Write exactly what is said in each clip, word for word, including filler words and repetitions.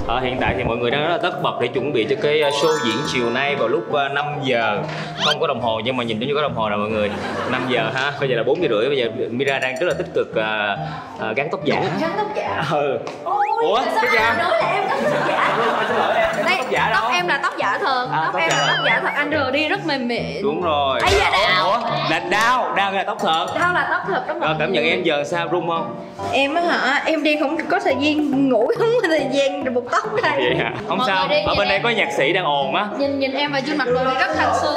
Ờ, hiện tại thì mọi người đang rất là tất bật để chuẩn bị cho cái show diễn chiều nay vào lúc năm giờ. Không có đồng hồ nhưng mà nhìn giống như có đồng hồ nè mọi người. năm giờ ha, bây giờ là bốn giờ rưỡi. Bây giờ Mira đang rất là tích cực uh, uh, gắn tóc giả. Gắn tóc giả? Ừ. Ôi, ủa, cái gì anh nói là em gắn tóc giả? Xin lỗi em, em đây, tóc giả đâu? Tóc em là tóc giả thật, à, tóc, tóc em giả. là tóc giả thật, anh rờ đi rất mềm mịn. Đúng rồi. Ây da, Đào. Ủa, là Đào, Đào là tóc thật. Đào là tóc thật đó mọi Rồi cảm nhận em giờ sao, rung không? Em á hả, em đi không có thời gian ngủ, không có thời gian buộc tóc đây. Vậy hả? Không mọi sao, ở bên đây có nhạc sĩ đang ồn á. Nhìn nhìn em và trên mặt rồi rất thanh xuân.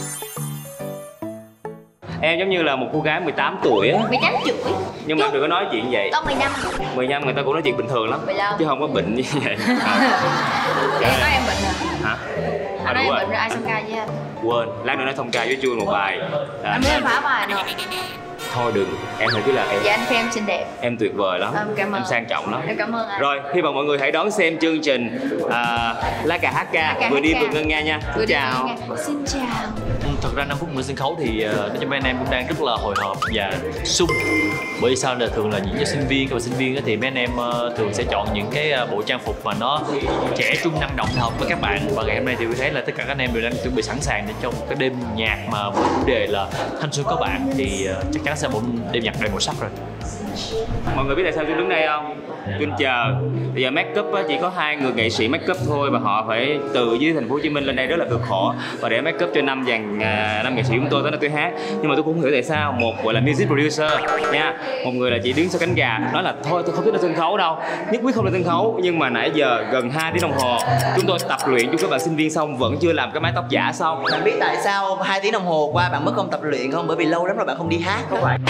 Em giống như là một cô gái mười tám tuổi á. mười tám tuổi. Nhưng mà đừng có nói chuyện vậy. Tóc mười lăm. mười lăm người ta cũng nói chuyện bình thường lắm. mười lăm. Chứ không có bệnh như vậy. Em nói em bệnh à? Hả? Anh nói em bệnh rồi ai xong ca với anh? Quên, lát nữa nói thông ca với Chua một bài. Anh muốn em phá bài nào? Thôi đừng, em thấy cứ là em. Dạ anh khen em xinh đẹp. Em tuyệt vời lắm. Em cảm ơn. Em sang trọng lắm. Em cảm ơn anh. Rồi, hy vọng mọi người hãy đón xem chương trình uh, Lá Cà Hát Ca vừa đi vừa ngân nga nha. Vừa chào. đi vừa Xin chào. Thật ra năm phút mười sân khấu thì uh, nói chung anh em cũng đang rất là hồi hộp và sung. Bởi vì sao là thường là những cho sinh viên và sinh viên thì mấy anh em uh, thường sẽ chọn những cái uh, bộ trang phục mà nó trẻ trung năng động hợp với các bạn. Và ngày hôm nay thì tôi thấy là tất cả các anh em đều đang chuẩn bị sẵn sàng để cho một cái đêm nhạc mà với chủ đề là thanh xuân có bạn thì uh, chắc chắn sẽ một đêm nhạc đầy màu sắc rồi. Mọi người biết tại sao tôi đứng đây không? Tôi chờ. Bây giờ make up chỉ có hai người nghệ sĩ make up thôi và họ phải từ dưới thành phố Hồ Chí Minh lên đây rất là cực khổ và để make up cho năm dàn năm nghệ sĩ chúng tôi tới nơi tôi hát. Nhưng mà tôi cũng không hiểu tại sao một gọi là music producer nha, một người là chỉ đứng sau cánh gà nói là thôi tôi không thích lên sân khấu đâu, nhất quyết không lên sân khấu. Nhưng mà nãy giờ gần hai tiếng đồng hồ chúng tôi tập luyện cho các bạn sinh viên xong vẫn chưa làm cái mái tóc giả xong. Bạn biết tại sao hai tiếng đồng hồ qua bạn mất công tập luyện không? Bởi vì lâu lắm rồi bạn không đi hát. Không phải.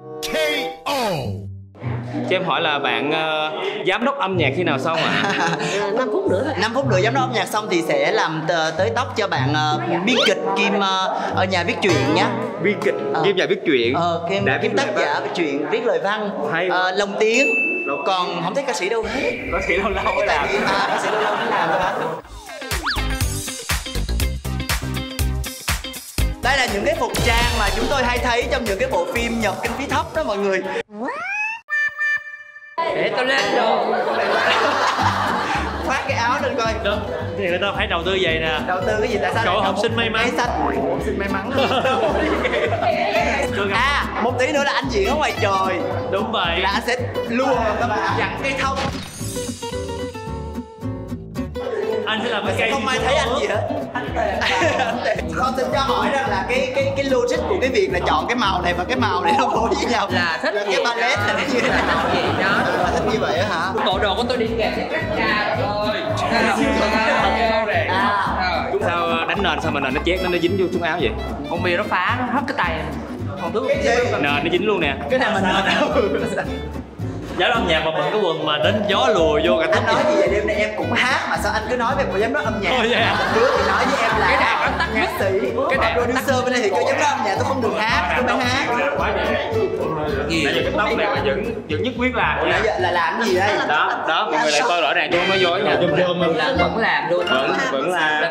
Cho em hỏi là bạn uh, giám đốc âm nhạc khi nào xong ạ? À? năm phút nữa thôi. năm phút nữa giám đốc âm nhạc xong thì sẽ làm tới tóc cho bạn uh, biên kịch kim uh, ở nhà viết truyện nhá. Biên kịch ờ. kim nhà viết truyện. Ờ, kim, kim tác giả viết truyện, viết lời văn. Hay. Uh, lồng tiếng. Còn không thấy ca sĩ đâu hết. Ca sĩ lâu lâu mới làm. À, ca sĩ lâu lâu mới làm thôi. Đây là những cái phục trang mà chúng tôi hay thấy trong những cái bộ phim Nhật kinh phí thấp đó mọi người. Để tôi lên rồi. Khoác cái áo lên coi. Đúng. Thì người ta phải đầu tư vậy nè. Đầu tư cái gì tại sao? Cậu học sinh may mắn. Sách. Học sinh may mắn. À, một tí nữa là anh diễn ở ngoài trời. Đúng vậy. Là anh sẽ luôn dặn cây thông. Anh sẽ làm cái cây. Không ai thấy anh gì hết. Con xin cho hỏi rằng là cái cái cái logic của cái việc là chọn cái màu này và cái màu này nó phối với nhau là thích là cái palette là nó như thế nào gì đó là thích như vậy á hả? Bộ đồ của tôi đi kèm với các ca thôi. Chúng sao đánh nền sao mà nền nó chét nó nó dính vô xuống áo vậy? Con bia nó phá nó hấp cái tay. Còn thứ nền nó dính luôn nè. Cái này mình nền đâu? Giám đốc âm nhạc mà mình cái quần mà đến gió lùa vô cả tóc. Anh nói gì vậy đêm nay em cũng hát mà sao anh cứ nói về một giám đốc âm nhạc? Ôi dạ. Một đứa thì nói với em là cái đàn nó tắt nhạc sĩ, cái đàn producer bên đây thì kêu giám đốc âm nhạc tôi không được hát, tôi mới hát. Gì? Nãy giờ cái tóc này mà vẫn vẫn nhất quyết làm nha. Là làm gì đây? Đó, đó mọi người lại coi rõ ràng tôi không nói dối nha. Làm vẫn làm luôn. Vẫn vẫn là.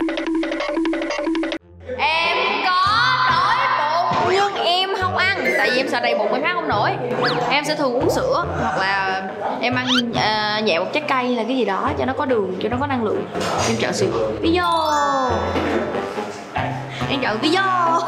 Em có đói bụng nhưng em không ăn tại vì em sợ đầy bụng em hát không nổi. Em sẽ thường uống sữa hoặc là em ăn uh, nhẹ một trái cây là cái gì đó cho nó có đường, cho nó có năng lượng. Em chọn sữa Pizo. Em chọn Pizo.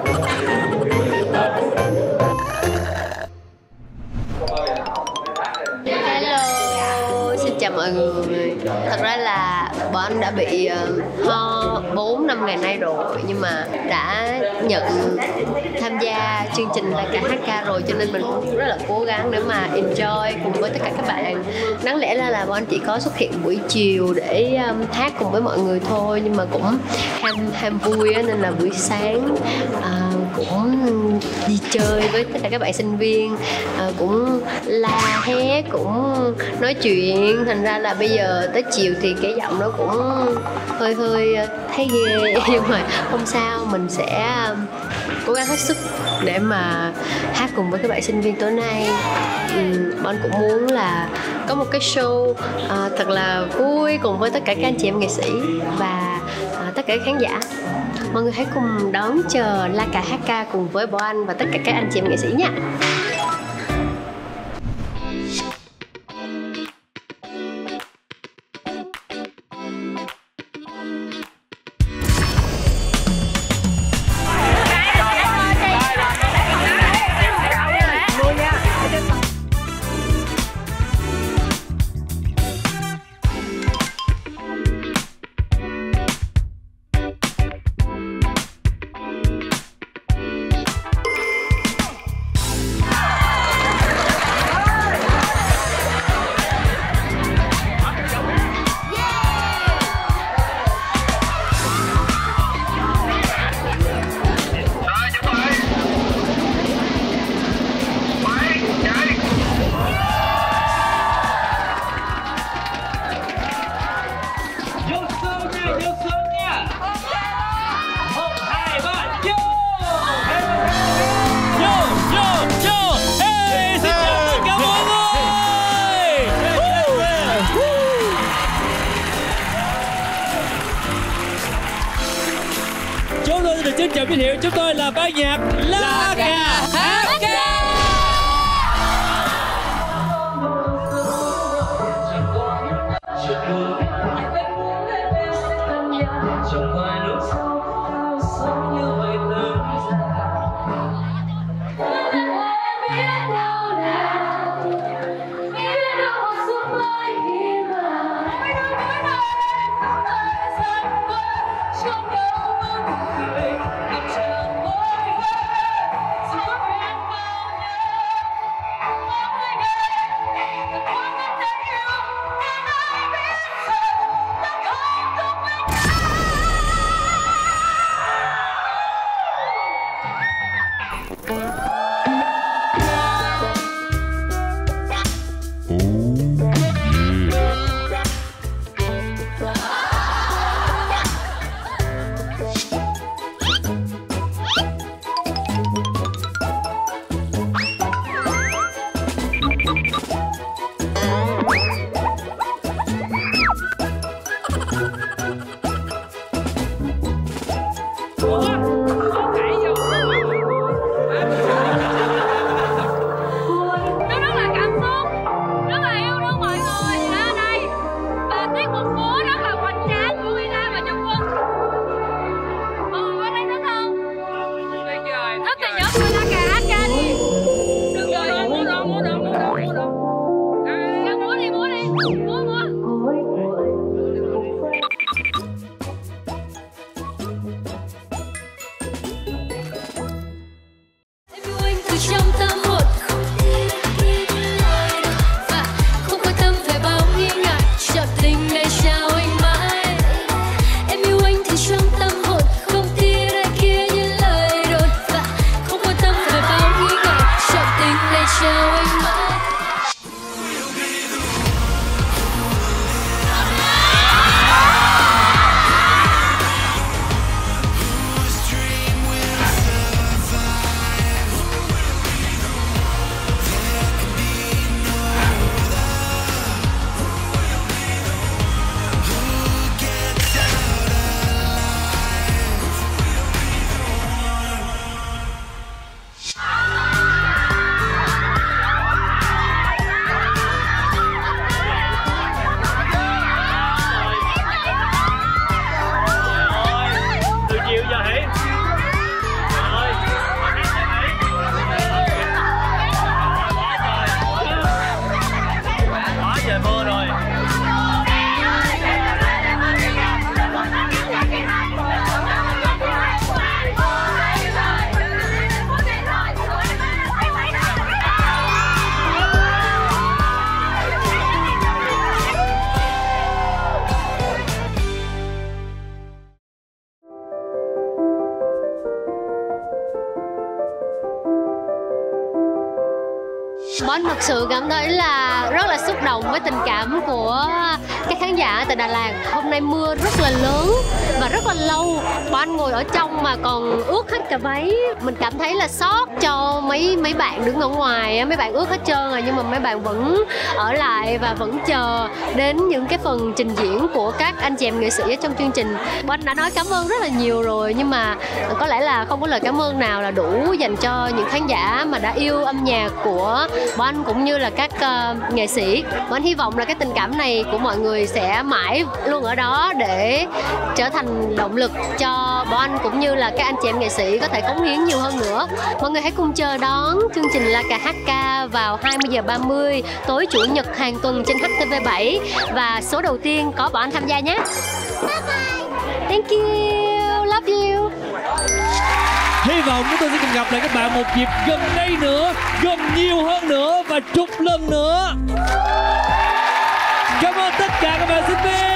Hello, xin chào mọi người. Thật ra là bọn anh đã bị uh, ho bốn năm ngày nay rồi nhưng mà đã nhận tham gia chương trình Lá Cà Hát Ca rồi cho nên mình cũng rất là cố gắng để mà enjoy cùng với tất cả các bạn. Đáng lẽ là, là bọn anh chỉ có xuất hiện buổi chiều để um, hát cùng với mọi người thôi nhưng mà cũng ham ham vui á, nên là buổi sáng uh, cũng đi chơi với tất cả các bạn sinh viên, uh, cũng la hét, cũng nói chuyện, thành ra là bây giờ tới chiều thì cái giọng nó cũng hơi hơi thấy ghê nhưng mà không sao, mình sẽ cố gắng hết sức để mà hát cùng với các bạn sinh viên tối nay. uhm, Bọn cũng muốn là có một cái show uh, thật là vui cùng với tất cả các anh chị em nghệ sĩ và uh, tất cả các khán giả. Mọi người hãy cùng đón chờ Lá Cà Hát Ca cùng với bọn anh và tất cả các anh chị em nghệ sĩ nha. xin chào giới thiệu, chúng tôi là ban nhạc La Cà Hát Ca. Bon thật sự cảm thấy là rất là xúc động với tình cảm của các khán giả tại Đà Lạt. Hôm nay mưa rất là lớn và rất là lâu. Bon ngồi ở trong mà còn ướt hết cả váy. Mình cảm thấy là xót cho mấy mấy bạn đứng ở ngoài. Mấy bạn ướt hết trơn rồi nhưng mà mấy bạn vẫn ở lại và vẫn chờ đến những cái phần trình diễn của các anh chị em nghệ sĩ ở trong chương trình. Bon đã nói cảm ơn rất là nhiều rồi nhưng mà có lẽ là không có lời cảm ơn nào là đủ dành cho những khán giả mà đã yêu âm nhạc của Bon cũng như là các uh, nghệ sĩ. Bon hy vọng là cái tình cảm này của mọi người sẽ mãi luôn ở đó để trở thành động lực cho Bon cũng như là các anh chị em nghệ sĩ có thể cống hiến nhiều hơn nữa. Mọi người hãy cùng chờ đón chương trình La Cà Hát Ca vào hai mươi giờ ba mươi tối chủ nhật hàng tuần trên H T V bảy và số đầu tiên có Bon tham gia nhé. Bye bye. Thank you. Love you. Hy vọng chúng tôi sẽ cùng gặp lại các bạn một dịp gần đây nữa, gần nhiều hơn nữa và chục lần nữa. Cảm ơn tất cả các bạn sinh viên.